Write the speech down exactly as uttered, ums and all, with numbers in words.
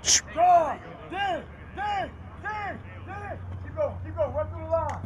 Go! Dig! Dig! Dig! Dig! Keep going, keep going, run through the line.